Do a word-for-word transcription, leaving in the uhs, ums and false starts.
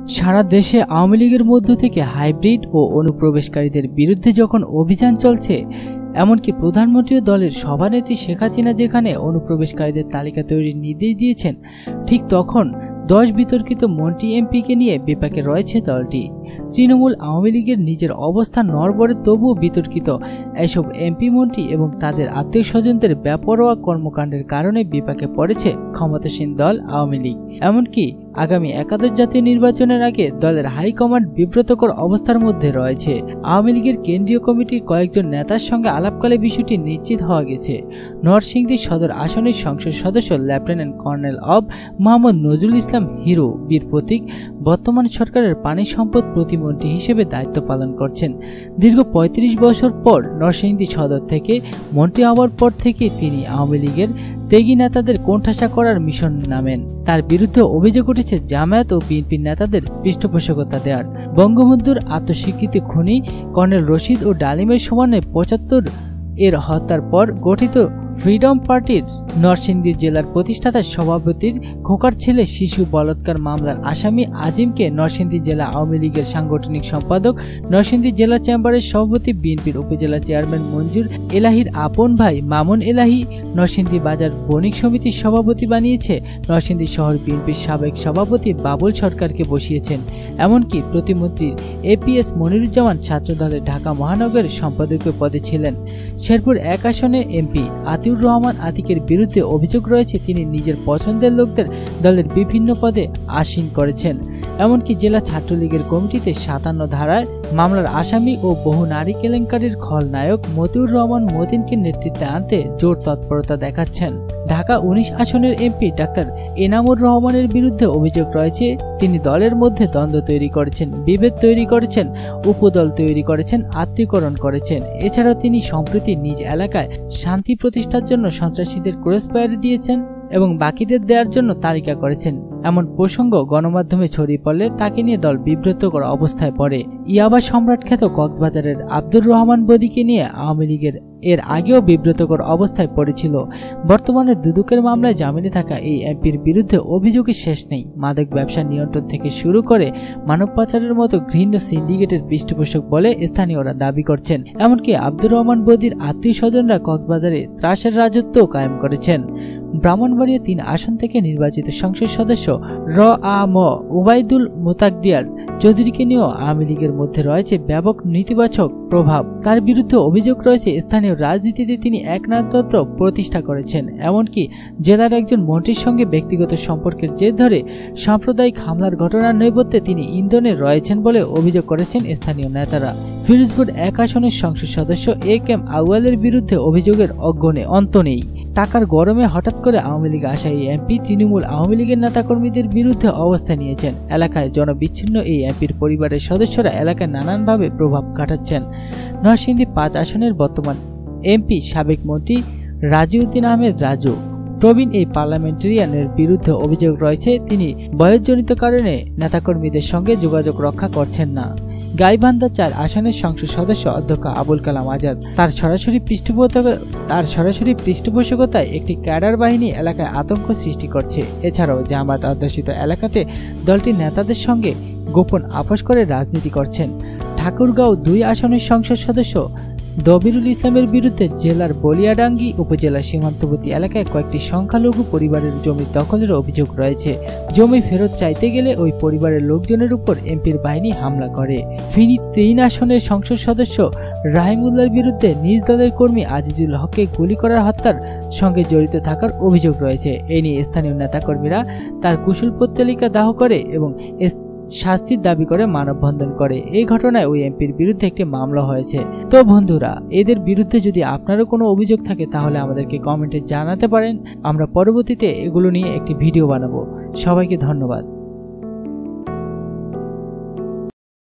সারা দেশে আওয়ামী লীগের মধ্য থেকে হাইব্রিড ও অনুপ্রবেশকারীদের বিরুদ্ধে যখন অভিযান চলছে, এমনকি প্রধানমন্ত্রী দলের সভানেত্রী শেখ হাসিনা যেখানে অনুপ্রবেশকারীদের তালিকা তৈরির নির্দেশ দিয়েছেন, ঠিক তখন দশ বিতর্কিত মন্ত্রী এমপিকে নিয়ে বিপাকে রয়েছে দলটি। তৃণমূল আওয়ামী লীগের নিজের অবস্থান নড়বড়ে, তবুও বিতর্কিত এসব এমপি মন্ত্রী এবং তাদের আত্মীয় স্বজনদের বেপরোয়া কর্মকাণ্ডের কারণে বিপাকে পড়েছে ক্ষমতাসীন দল আওয়ামী লীগ। এমনকি আগামী একাদশ জাতীয় নির্বাচনের আগে দলের হাইকমান্ড বিব্রতকর অবস্থার মধ্যে রয়েছে। আওয়ামী লীগের কেন্দ্রীয় কমিটির কয়েকজন নেতার সঙ্গে আলাপকালে বিষয়টি নিশ্চিত হওয়া গেছে। নরসিংদী সদর আসনের সংসদ সদস্য লেফটেন্যান্ট কর্নেল অব মোহাম্মদ নজরুল ইসলাম হিরো বীর প্রতীক বর্তমান সরকারের পানি সম্পদ প্রতিমন্ত্রী হিসেবে দায়িত্ব পালন করছেন। দীর্ঘ পঁয়ত্রিশ বছর পর নরসিংদী সদর থেকে মন্ত্রী হওয়ার পর থেকে তিনি আওয়ামী লীগের ত্যাগী নেতাদের কোণঠাসা করার মিশন নামেন। তার বিরুদ্ধে অভিযোগ উঠেছে জামায়াত ও বিএনপির নেতাদের পৃষ্ঠপোষকতা দেওয়ার। বঙ্গবন্ধুর আত্মস্বীকৃতি খুনি কর্নেল রশিদ ও ডালিমের সমানে পঁচাত্তর এর হত্যার পর গঠিত ফ্রিডম পার্টির নরসিংদী জেলার প্রতিষ্ঠাতা সভাপতির খোকার ছেলে শিশু বলাৎকার মামলার আসামি আজিমকে নরসিংদী জেলা আওয়ামী লীগের সাংগঠনিক সম্পাদক, নরসিংদী জেলা চেম্বারের সভাপতি, বিএনপির উপজেলা চেয়ারম্যান মঞ্জুর এলাহির আপন ভাই মামুন এলাহি নরসিংদী বাজার বণিক সমিতির সভাপতি বানিয়েছে। নরসিংদী শহর বিএনপির সাবেক সভাপতি বাবুল সরকারকে বসিয়েছেন। এমনকি প্রতিমন্ত্রী এপিএস মনিরুজ্জামান ছাত্রদলের ঢাকা মহানগরের সম্পাদকীয় পদে ছিলেন। শেরপুর এক আসনে এমপি আতিউর রহমান আতিকের বিরুদ্ধে অভিযোগ রয়েছে তিনি নিজের পছন্দের লোকদের দলের বিভিন্ন পদে আসীন করেছেন। এমনকি জেলা ছাত্রলীগের কমিটিতে সাতান্ন ধারায় মামলার আসামি ও বহু নারী কেলেঙ্কারির খলনায়ক মতিউর রহমান মতিনকে নেতৃত্বে আনতে জোর তৎপরতা দেখাচ্ছেন। ঢাকা উনিশ আসনের এমপি ডাক্তার এনামুর রহমানের বিরুদ্ধে অভিযোগ রয়েছে তিনি দলের মধ্যে দ্বন্দ্ব তৈরি করেছেন, বিভেদ তৈরি করেছেন, উপদল তৈরি করেছেন, আত্মীয়করণ করেছেন। এছাড়াও তিনি সম্প্রতি নিজ এলাকায় শান্তি প্রতিষ্ঠার জন্য সন্ত্রাসীদের ক্রসফায়ার দিয়েছেন এবং বাকিদের দেওয়ার জন্য তালিকা করেছেন। এমন প্রসঙ্গ গণমাধ্যমে ছড়িয়ে পড়লে তাকে নিয়ে দল বিব্রতকর অবস্থায় পড়ে। ইয়াবা সম্রাট খ্যাত কক্সবাজারের আব্দুর রহমান বদিকে নিয়ে আওয়ামী লীগের এর আগেও বিব্রতকর অবস্থায় পড়েছিল। বর্তমানে দুদকের মামলায় জামিনে থাকা এই এমপির বিরুদ্ধে অভিযোগের শেষ নেই। মাদক ব্যবসা নিয়ন্ত্রণ থেকে শুরু করে মানব পাচারের মতো ঘৃণ্য সিন্ডিকেটের পৃষ্ঠপোষক বলে স্থানীয়রা দাবি করছেন। এমনকি আব্দুর রহমান বদির আত্মীয় স্বজনরা কক্সবাজারে ত্রাসের রাজত্ব কায়েম করেছেন। ব্রাহ্মণবাড়িয়া তিন আসন থেকে নির্বাচিত সংসদ সদস্য র আ ম উবাইদুল মোতাকদিয়ার চৌধুরীকে নিয়েও আওয়ামী লীগের মধ্যে রয়েছে ব্যাপক নেতিবাচক প্রভাব। তার বিরুদ্ধে অভিযোগ রয়েছে স্থানীয় রাজনীতিতে তিনি একনায়কতন্ত্র প্রতিষ্ঠা করেছেন। এমনকি জেলার একজন মন্ত্রীর সঙ্গে ব্যক্তিগত সম্পর্কের জের ধরে সাম্প্রদায়িক হামলার ঘটনার নৈপথ্যে তিনি ইন্ধনে রয়েছেন বলে অভিযোগ করেছেন স্থানীয় নেতারা। ফিরোজপুর এক আসনের সংসদ সদস্য এ কেম আউয়ালের বিরুদ্ধে অভিযোগের অজ্ঞনে অন্ত নেই। টাকার গরমে হঠাৎ করে আওয়ামী লীগ আসা এই এমপি তৃণমূল আওয়ামী লীগের নেতাকর্মীদের বিরুদ্ধে অবস্থান নিয়েছেন। এলাকায় জনবিচ্ছিন্ন এই এমপির পরিবারের সদস্যরা এলাকায় নানানভাবে প্রভাব খাটাচ্ছেন। নরসিংদী পাঁচ আসনের বর্তমান এমপি সাবেক মন্ত্রী রাজিউদ্দিন আহমেদ রাজু প্রবীণ এই পার্লামেন্টারিয়ানের বিরুদ্ধে অভিযোগ রয়েছে তিনি বয়সজনিত কারণে নেতাকর্মীদের সঙ্গে যোগাযোগ রক্ষা করছেন না। গাইবান্ধা চার আসনের সংসদ সদস্য অধ্যক্ষ আবুল কালাম আজাদ তার সরাসরি পৃষ্ঠপোষকতা তার সরাসরি পৃষ্ঠপোষকতায় একটি ক্যাডার বাহিনী এলাকায় আতঙ্ক সৃষ্টি করছে। এছাড়াও জামায়াত অধ্যুষিত এলাকাতে দলটির নেতাদের সঙ্গে গোপন আপোষ করে রাজনীতি করছেন। ঠাকুরগাঁও দুই আসনের সংসদ সদস্য দবিরুল ইসলামের বিরুদ্ধে জেলার বলিয়াডাঙ্গি উপজেলার সীমান্তবর্তী এলাকায় কয়েকটি সংখ্যালঘু পরিবারের জমি দখলের অভিযোগ রয়েছে। জমি ফেরত চাইতে গেলে ওই পরিবারের লোকজনের উপর এমপির বাহিনী হামলা করে। ফেনী তিন আসনের সংসদ সদস্য রাহিমুল্লাহর বিরুদ্ধে নিজ দলের কর্মী আজিজুল হককে গুলি করার হত্যার সঙ্গে জড়িত থাকার অভিযোগ রয়েছে। এ নিয়ে স্থানীয় নেতাকর্মীরা তার কুশলপত্রিকা দাহ করে এবং শাস্তির দাবি করে মানববন্ধন করে। এই ঘটনায় ওই এমপির বিরুদ্ধে একটি মামলা হয়েছে। তো বন্ধুরা, এদের বিরুদ্ধে যদি আপনারও কোনো অভিযোগ থাকে তাহলে আমাদেরকে কমেন্টে জানাতে পারেন। আমরা পরবর্তীতে এগুলো নিয়ে একটি ভিডিও বানাবো। সবাইকে ধন্যবাদ।